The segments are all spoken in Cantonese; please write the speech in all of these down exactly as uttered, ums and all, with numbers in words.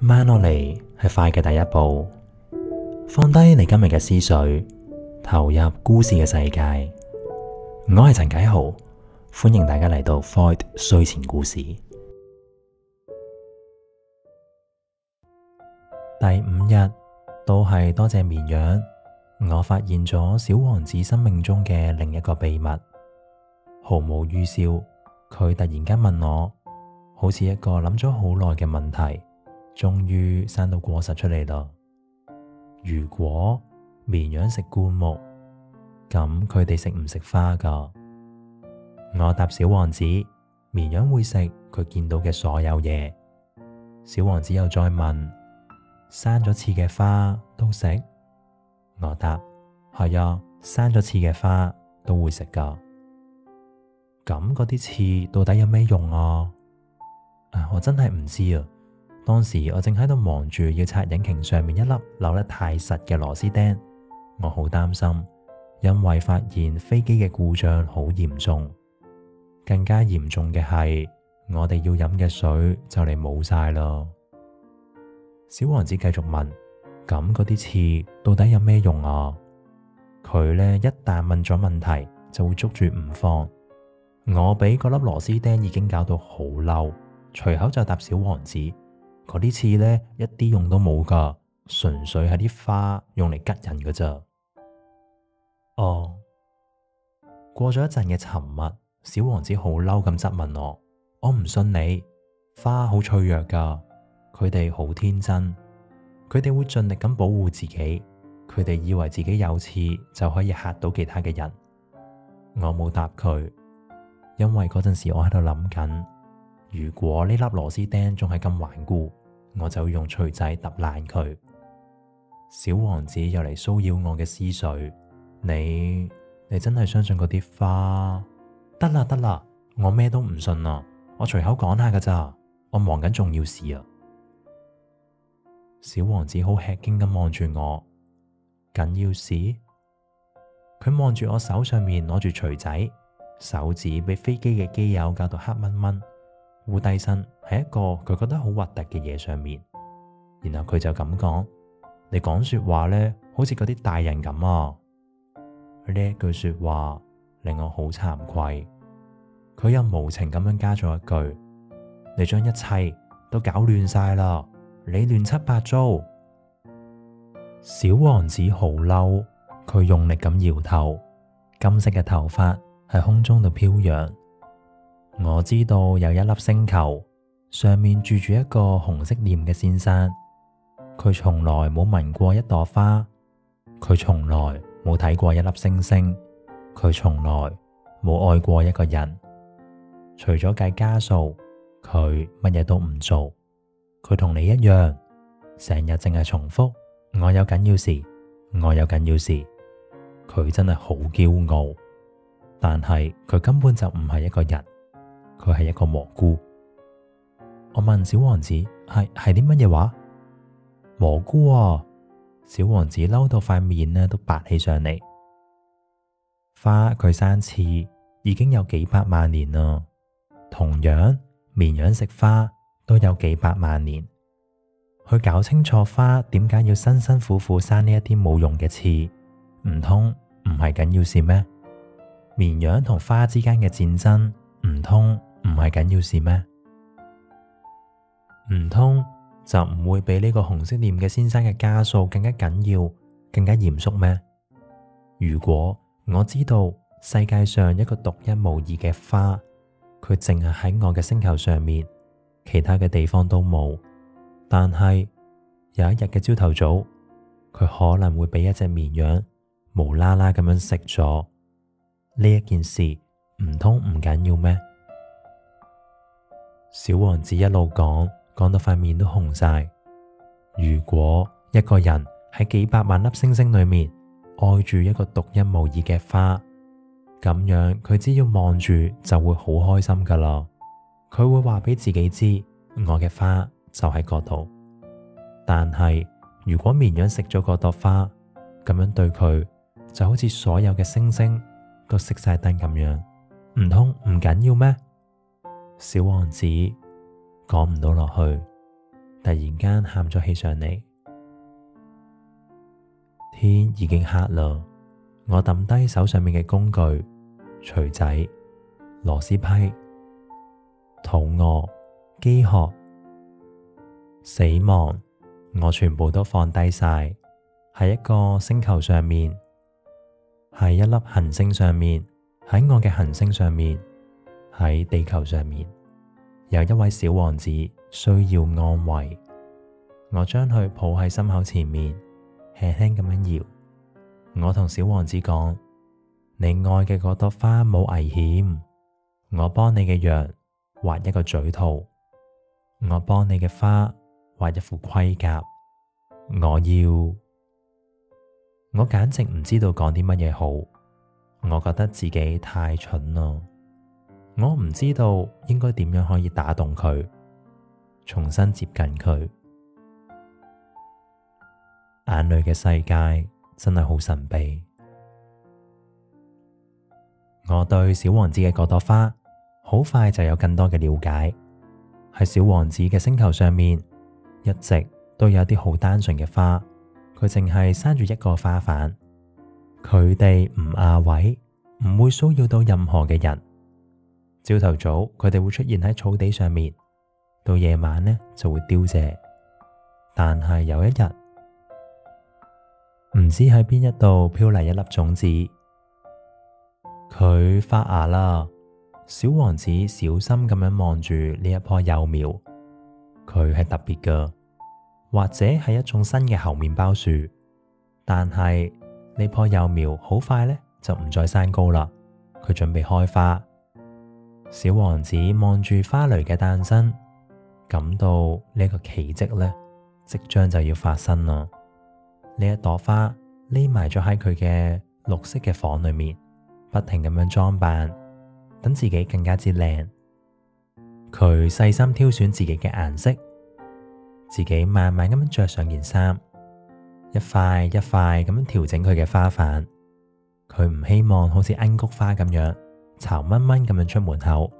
慢落嚟係快嘅第一步，放低你今日嘅思緒，投入故事嘅世界。我係陳棨豪，歡迎大家嚟到 Void 睡前故事。第五日都係多謝綿羊，我發現咗小王子生命中嘅另一個秘密。毫無預兆，佢突然間問我，好似一個諗咗好耐嘅問題，終於生到果實出嚟啦。如果綿羊食灌木，咁佢哋食唔食花㗎？我答小王子，綿羊會食佢見到嘅所有嘢。小王子又再問，生咗刺嘅花都食？我答，係啊，生咗刺嘅花都會食㗎。咁嗰啲刺到底有咩用啊？啊，我真係唔知啊。當時我正喺度忙住要拆引擎上面一粒扭得太實嘅螺絲釘，我好擔心，因為發現飛機嘅故障好嚴重。更加嚴重嘅係，我哋要飲嘅水就嚟冇晒啦。小王子繼續問，咁嗰啲刺到底有咩用啊？佢呢一旦問咗問題，就會捉住唔放。我俾嗰粒螺絲釘已經搞到好嬲，隨口就答小王子，嗰啲刺呢一啲用都冇噶，純粹係啲花用嚟吉人噶咋。哦，過咗一陣嘅沉默，小王子好嬲咁質問我，我唔信你，花好脆弱噶，佢哋好天真，佢哋會盡力咁保護自己，佢哋以為自己有刺就可以嚇到其他嘅人。我冇答佢，因為嗰陣時我喺度諗緊，如果呢粒螺絲釘仲係咁頑固，我就會用錘仔揼爛佢。小王子又嚟騷擾我嘅思緒，你你真係相信嗰啲花？得啦得啦，我咩都唔信啊，我隨口講下噶咋，我忙緊重要事啊。小王子好吃驚咁望住我，緊要事？佢望住我手上面攞住錘仔，手指被飛機嘅機油搞到黑蚊蚊，烏低身喺一個佢覺得好核突嘅嘢上面。然後佢就咁講，你講說話呢，好似嗰啲大人咁啊。呢一句說話令我好慚愧。佢又無情咁樣加咗一句，你將一切都搞亂晒啦，你亂七八糟。小王子好嬲，佢用力咁搖頭，金色嘅頭髮喺空中度飄揚。我知道有一粒星球，上面住住一個紅色臉嘅先生，佢從來冇聞過一朵花，佢從來冇睇過一粒星星，佢從來冇愛過一個人。除咗計加數，佢乜嘢都唔做。佢同你一樣，成日淨係重複，我有緊要事，我有緊要事。佢真係好驕傲，但係佢根本就唔係一個人，佢係一個蘑菇。我問小王子，係係啲乜嘢話？蘑菇啊！小王子嬲到塊面呢都白起上嚟。花佢生刺已經有幾百萬年啦，同樣綿羊食花都有幾百萬年。去搞清楚花點解要辛辛苦苦生呢一啲冇用嘅刺，唔通唔係緊要事咩？綿羊同花之間嘅戰爭，唔通唔係緊要事咩？唔通就唔會比呢個紅色臉嘅先生嘅加數更加緊要，更加嚴肅咩？如果我知道世界上一個獨一無二嘅花，佢淨係喺我嘅星球上面，其他嘅地方都冇，但係有一日嘅朝頭早，佢可能會俾一隻綿羊無啦啦咁樣食咗，呢一件事唔通唔緊要咩？小王子一路講，講到塊面都紅晒。如果一個人喺幾百萬粒星星裏面愛住一個獨一無二嘅花，咁樣佢只要望住就會好開心噶啦。佢會話俾自己知，我嘅花就喺嗰度。但係如果綿羊食咗嗰朵花，咁樣對佢就好似所有嘅星星都熄晒燈咁樣，唔通唔緊要咩？小王子講唔到落去， 突然間喊咗起上嚟。天已經黑啦，我抌低手上面嘅工具，錘仔、螺絲批，肚餓、飢渴、死亡，我全部都放低晒。喺一個星球上面，喺一粒行星上面，喺我嘅行星上面，喺地球上面，有一位小王子需要安慰。我將佢抱喺心口前面，輕輕咁樣搖。我同小王子講：你愛嘅嗰朵花冇危險，我幫你嘅羊畫一個嘴套，我幫你嘅花畫一副盔甲。我要，我簡直唔知道講啲乜嘢好。我覺得自己太蠢啦，我唔知道應該點樣可以打動佢，重新接近佢。眼淚嘅世界真係好神秘。我對小王子嘅嗰朵花好快就有更多嘅了解。喺小王子嘅星球上面，一直都有啲好單純嘅花，佢淨係生住一個花瓣，佢哋唔亞位，唔會騷擾到任何嘅人。朝頭早佢哋會出現喺草地上面，到夜晚呢就會凋謝。但係有一日，唔知喺邊一度飄嚟一粒種子，佢發芽啦。小王子小心咁樣望住呢一棵幼苗，佢係特別㗎，或者係一種新嘅猴麵包樹。但係呢棵幼苗好快呢就唔再生高啦，佢準備開花。小王子望住花蕾嘅誕生，感到呢個奇蹟呢即將就要發生啦。呢一朵花匿埋咗喺佢嘅綠色嘅房裏面，不停咁樣裝扮，等自己更加之靚。佢細心挑選自己嘅顏色，自己慢慢咁樣着上件衫，一塊一塊咁樣調整佢嘅花瓣。佢唔希望好似罌菊花咁樣巢蚊蚊咁樣出門口，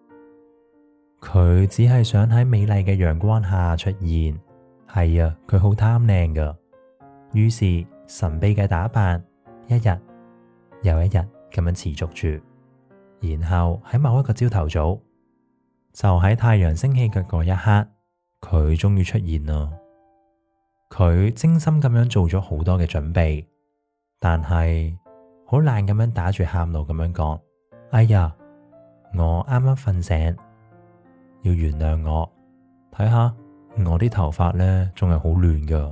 佢只係想喺美麗嘅陽光下出現。係啊，佢好貪靚㗎。於是神秘嘅打扮一日又一日咁樣持續住，然後喺某一個朝頭早，就喺太陽升起嘅嗰一刻，佢終於出現啦。佢精心咁樣做咗好多嘅準備，但係好懶咁樣打住喊路咁樣講：哎呀，我啱啱瞓醒，要原諒我。睇下我啲頭髮呢，仲係好亂㗎。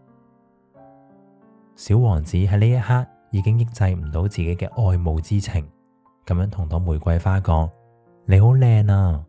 小王子喺呢一刻已經抑制唔到自己嘅愛慕之情，咁樣同朵玫瑰花講：你好靚啊！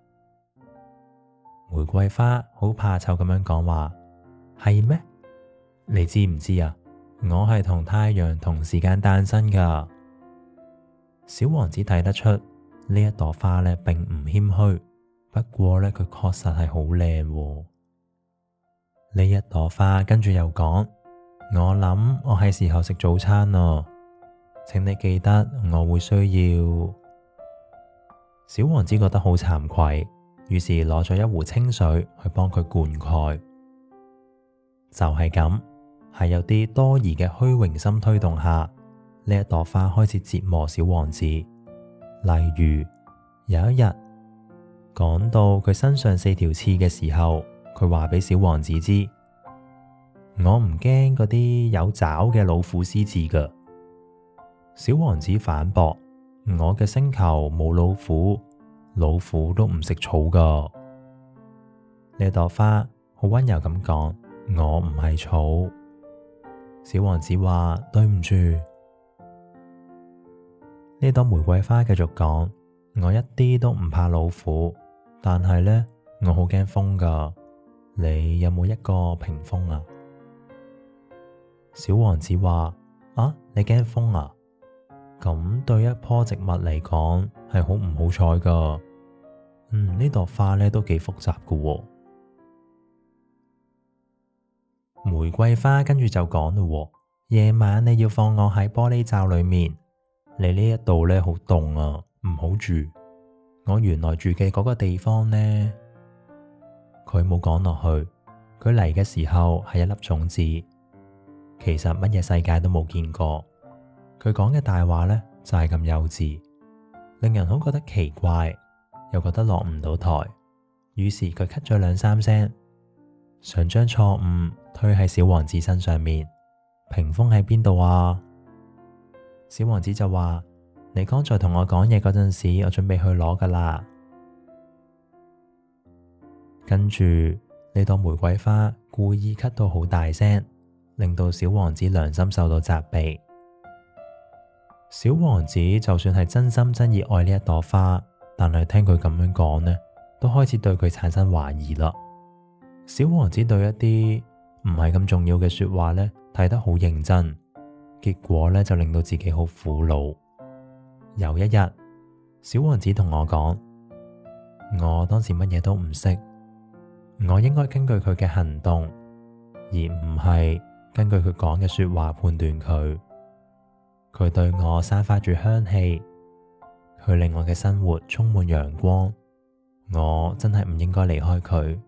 玫瑰花好怕醜咁樣講話：係咩？你知唔知啊？我係同太陽同時間誕生噶。小王子睇得出呢一朵花呢並唔謙虛，不過呢，佢確實係好靚。呢一朵花跟住又講：我諗我係時候食早餐咯，請你記得我會需要。小王子覺得好慚愧，於是攞咗一壺清水去幫佢灌溉。就係咁，喺有啲多疑嘅虛榮心推動下，呢一朵花開始折磨小王子。例如有一日，講到佢身上四條刺嘅時候，佢話俾小王子知：我唔驚嗰啲有爪嘅老虎、獅子噶。小王子反駁：我嘅星球冇老虎，老虎都唔食草噶。呢朵花好溫柔咁講：我唔係草。小王子話：對唔住。呢朵玫瑰花繼續講：我一啲都唔怕老虎，但係呢，我好驚風噶。你有冇一個屏風啊？小王子話：啊，你驚風啊？咁對一棵植物嚟講係好唔好彩噶。嗯，呢朵花呢都幾複雜噶喎。玫瑰花跟住就講咯：夜晚你要放我喺玻璃罩裏面，你呢一度呢好凍啊，唔好住。我原來住嘅嗰個地方呢，佢佢冇講落去，佢嚟嘅時候係一粒種子，其實乜嘢世界都冇見過。佢講嘅大話呢，就係咁幼稚，令人好覺得奇怪，又覺得落唔到台。於是佢咳咗兩三聲，想將錯誤推喺小王子身上面。屏風喺邊度啊？小王子就話：你剛才同我講嘢嗰陣時，我準備去攞噶啦。跟住呢朵玫瑰花故意咳到好大聲，令到小王子良心受到責備。小王子就算係真心真意愛呢一朵花，但係聽佢咁樣講呢，都開始對佢產生懷疑啦。小王子對一啲唔係咁重要嘅說話呢，睇得好認真，結果呢，就令到自己好苦惱。有一日，小王子同我講：我當時乜嘢都唔識，我應該根據佢嘅行動，而唔係根據佢講嘅說話判斷佢。佢對我散發住香氣，佢令我嘅生活充滿陽光，我真係唔應該離開佢。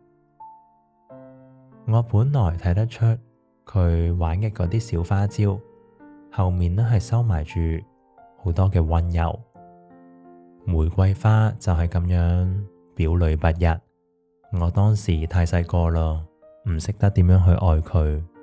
我本來睇得出佢玩嘅嗰啲小花招，後面呢係收埋住好多嘅溫柔。玫瑰花就係咁樣表裏不一。我當時太細個啦，唔識得點樣去愛佢。